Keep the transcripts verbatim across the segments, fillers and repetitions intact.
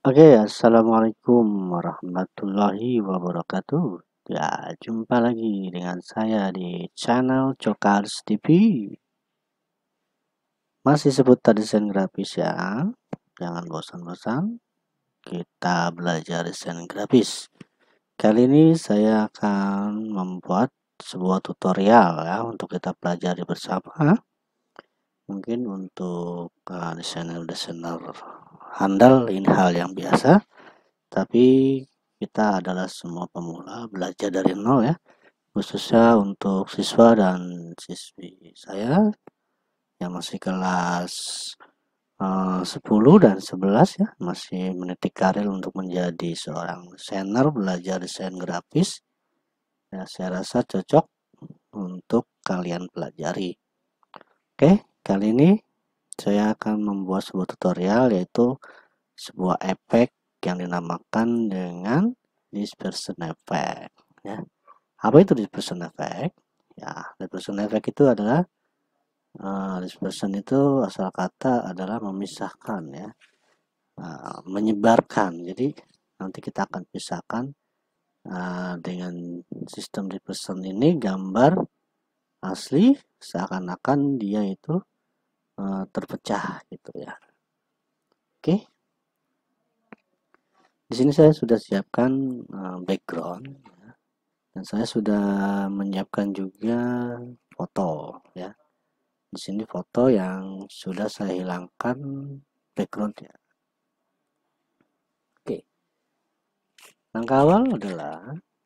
Oke, assalamualaikum warahmatullahi wabarakatuh. Ya, jumpa lagi dengan saya di channel Cokars T V. Masih seputar desain grafis ya. Jangan bosan-bosan, kita belajar desain grafis. Kali ini saya akan membuat sebuah tutorial ya untuk kita pelajari bersama. Mungkin untuk uh, desainer-desainer handal ini hal yang biasa. Tapi kita adalah semua pemula belajar dari nol ya, khususnya untuk siswa dan siswi saya yang masih kelas uh, sepuluh dan sebelas ya, masih meniti karir untuk menjadi seorang desainer belajar desain grafis. Ya, saya rasa cocok untuk kalian pelajari. Oke, kali ini saya akan membuat sebuah tutorial yaitu sebuah efek yang dinamakan dengan dispersion effect ya. Apa itu dispersion effect? Ya, dispersion effect itu adalah uh, dispersion itu asal kata adalah memisahkan ya, uh, menyebarkan. Jadi nanti kita akan pisahkan uh, dengan sistem dispersion ini gambar asli seakan-akan dia itu uh, terpecah gitu ya. Oke. Di sini saya sudah siapkan uh, background dan saya sudah menyiapkan juga foto ya. Di sini foto yang sudah saya hilangkan backgroundnya. Oke, langkah awal adalah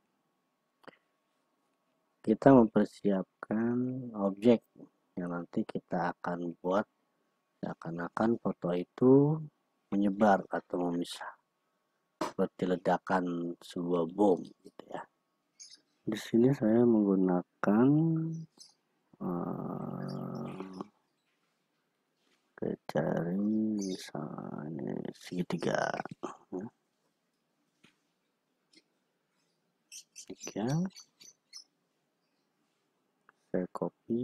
kita mempersiapkan objek yang nanti kita akan buat seakan-akan foto itu menyebar atau memisah seperti ledakan sebuah bom gitu ya. Di sini saya menggunakan uh, cari misalnya segitiga ya. Saya copy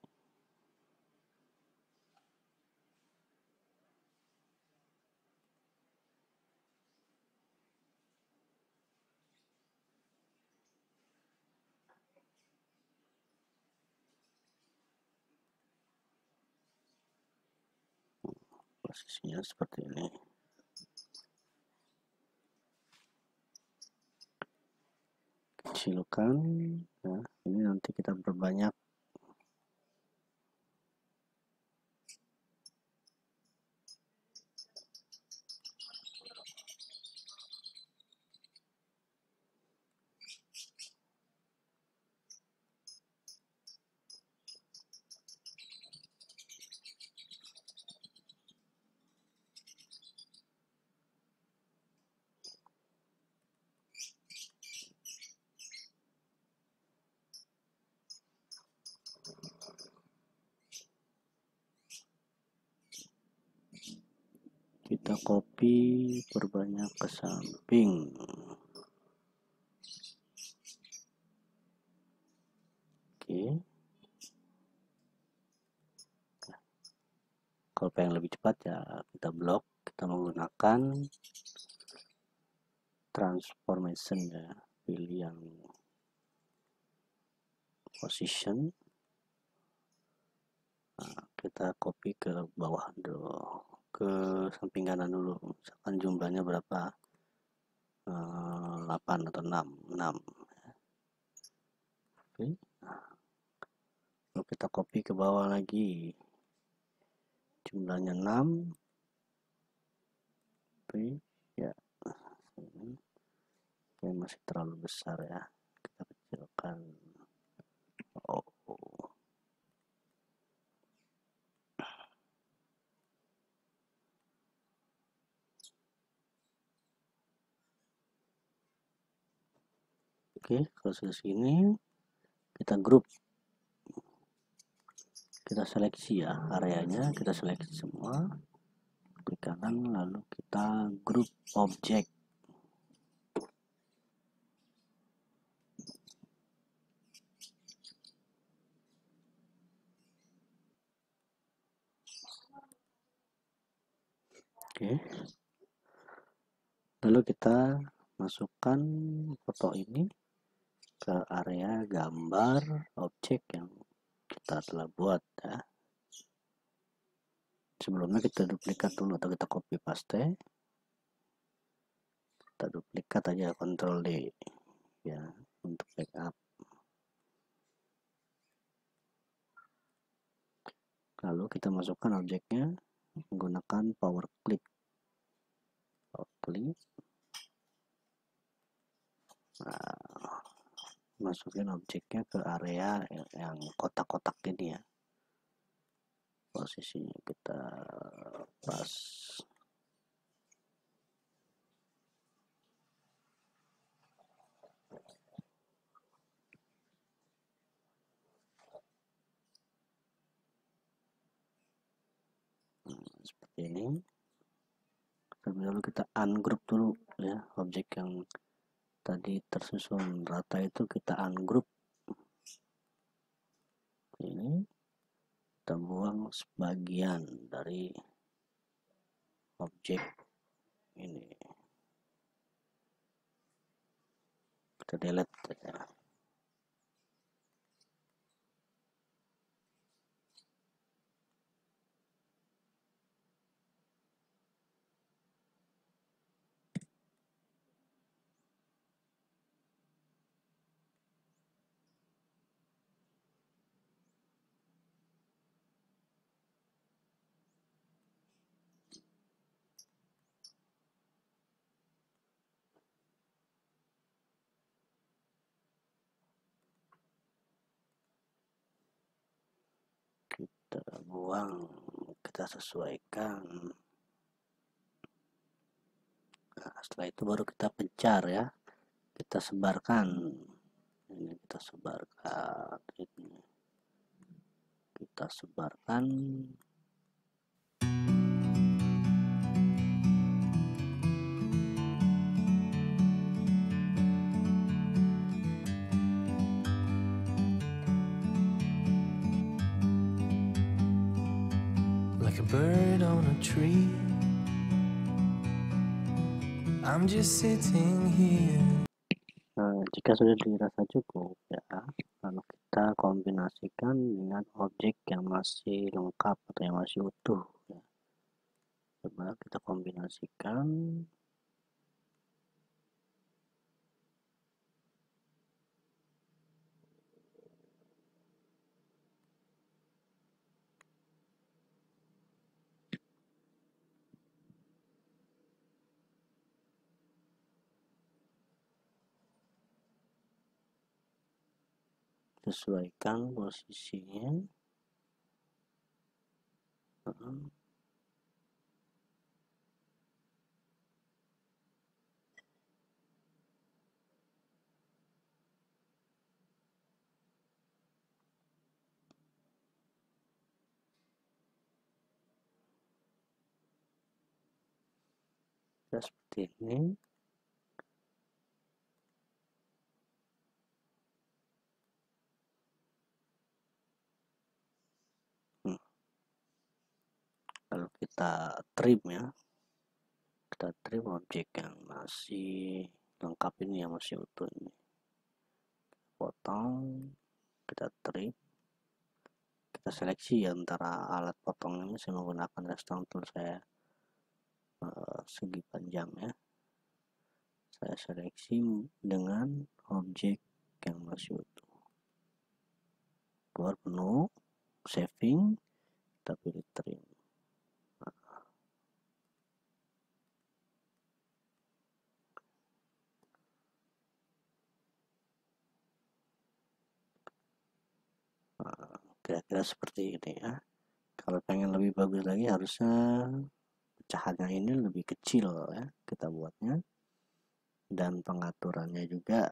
posisinya seperti ini. Kecilkan ya, ini nanti kita perbanyak. Kita copy, perbanyak ke samping. Oke. Kalau pengen lebih cepat ya kita blok, kita menggunakan transformation ya. Pilih yang position. Nah, kita copy ke bawah dulu, ke samping kanan dulu. Misalkan jumlahnya berapa? delapan atau enam. enam. Oke. Nah, lalu kita copy ke bawah lagi. Jumlahnya enam. Oke, ya. Oke, masih terlalu besar ya. Kita kecilkan. Oh. Oke, kalau sudah segini kita grup, kita seleksi ya areanya, kita seleksi semua, klik kanan, lalu kita grup objek. Oke, Lalu kita masukkan foto ini ke area gambar objek yang kita telah buat ya. Sebelumnya kita duplikat dulu atau kita copy paste. Kita duplikat aja, Ctrl D ya untuk backup. Lalu kita masukkan objeknya menggunakan power click. Power click. Nah, masukin objeknya ke area yang kotak-kotak ini ya. Posisinya kita pas. Hmm, seperti ini. Terlebih dahulu kita ungroup dulu ya, objek yang tadi tersusun rata itu kita ungroup. Ini kita buang sebagian dari objek ini, kita delete ya. Kita buang, kita sesuaikan. Nah, setelah itu baru kita pencar ya, kita sebarkan. Ini kita sebarkan, ini kita sebarkan. Like a bird on a tree, I'm just sitting here. Nah, jika sudah dirasa cukup ya, lalu kita kombinasikan dengan objek yang masih lengkap atau yang masih utuh ya. Coba kita kombinasikan. Sesuaikan posisinya. Uh-huh. Ya, seperti ini. Hmm. Lalu kita trim ya, kita trim objek yang masih lengkap ini, yang masih utuh ini. Potong, kita trim, kita seleksi antara alat potong ini. Saya menggunakan redstone tool saya uh, segi panjang ya. Saya seleksi dengan objek yang masih utuh. Keluar menu, saving, kita pilih trim. Kira-kira seperti ini ya. Kalau pengen lebih bagus lagi, harusnya pecahannya ini lebih kecil ya, kita buatnya, dan pengaturannya juga.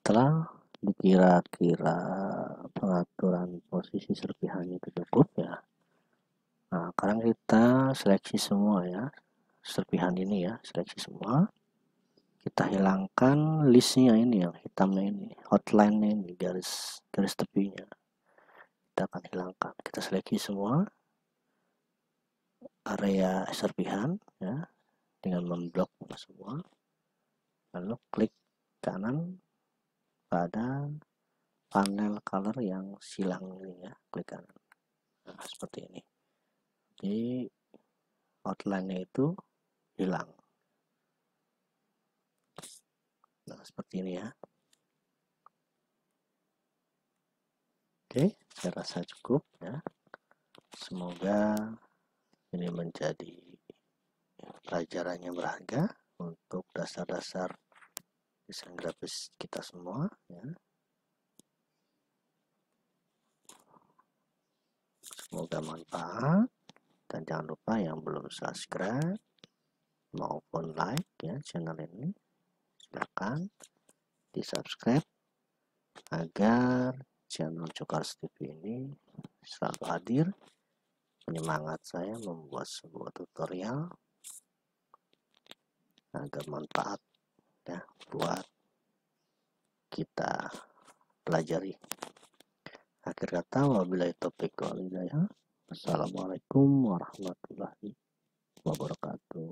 setelah dikira-kira pengaturan posisi serpihannya itu cukup ya, nah sekarang kita seleksi semua ya, serpihan ini ya, seleksi semua. Kita hilangkan listnya ini, yang hitamnya ini, outline-nya ini, garis garis tepinya kita akan hilangkan. Kita seleksi semua area serpihan ya dengan memblok semua, lalu klik kanan pada panel color yang silang ini ya, klik kanan. Nah, seperti ini. Jadi outline-nya itu hilang. Nah, seperti ini ya. Oke, saya rasa cukup ya. Semoga ini menjadi pelajaran yang berharga untuk dasar-dasar desain grafis kita semua ya. Semoga manfaat, dan jangan lupa yang belum subscribe maupun like ya channel ini, silakan di subscribe agar channel Cokars T V ini selalu hadir penyemangat saya membuat sebuah tutorial agar manfaat ya buat kita pelajari. Akhir kata, wabillahi taufiq wal hidayah. Assalamualaikum warahmatullahi wabarakatuh.